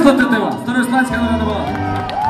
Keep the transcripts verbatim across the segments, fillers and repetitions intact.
Місто Тетива, Староісландська народна балада.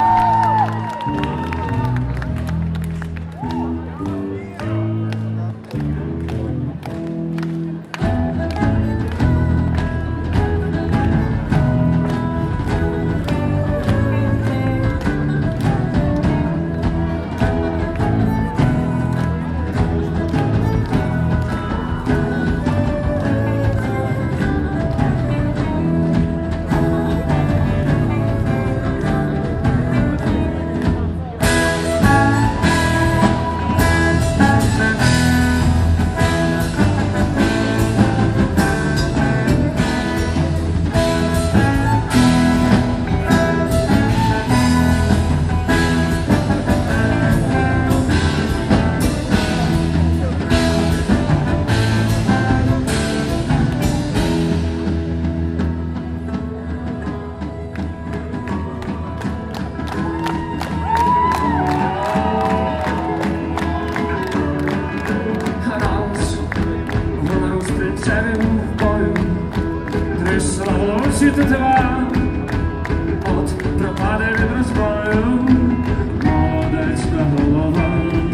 Тетива, от пропаде від розбою молодецька голова.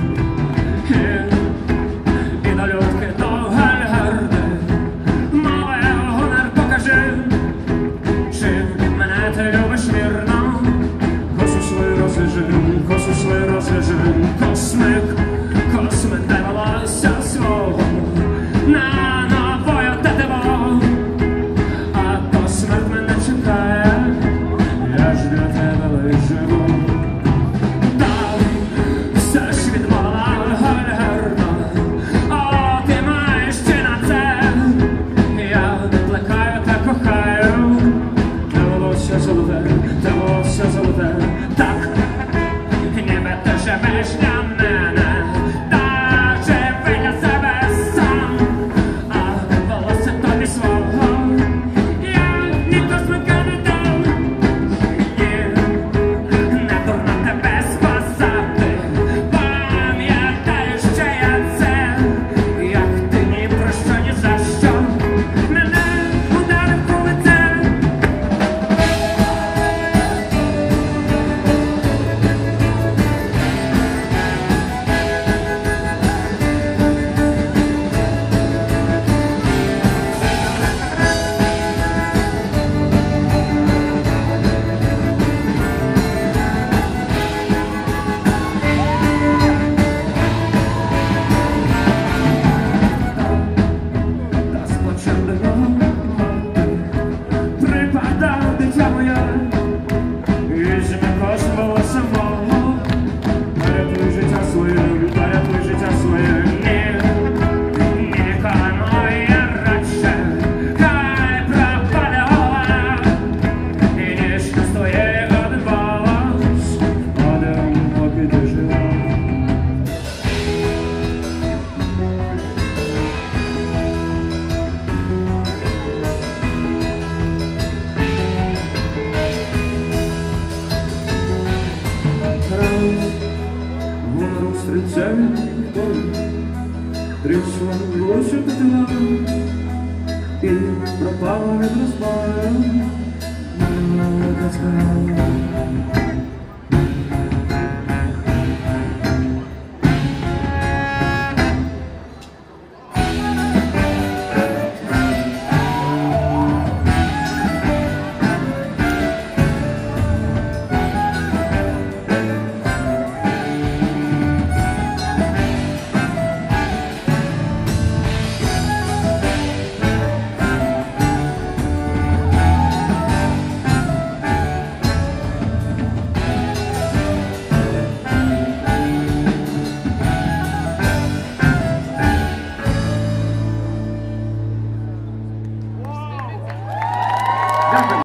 І, і до людки до гальгарди мале гонор покажи, чи мене ти любиш вірно. Косу свою розвяжи, косу свою розвяжи, космик, космик, дай волосся свого на новою тетиво. Смерть мене чекає, я ж для тебе лиш живу. Так, все ж відмовила гальгарно, о, ти маєш чи на це. Я не плекаю та кохаю, те волосся золоте, те волосся золоте. Так, ніби ти живеш для мене, та живи для себе сам, а волосся тобі свого. Вона зустрічає тобі, трісла волосся Тетива, і пропала від розпаю.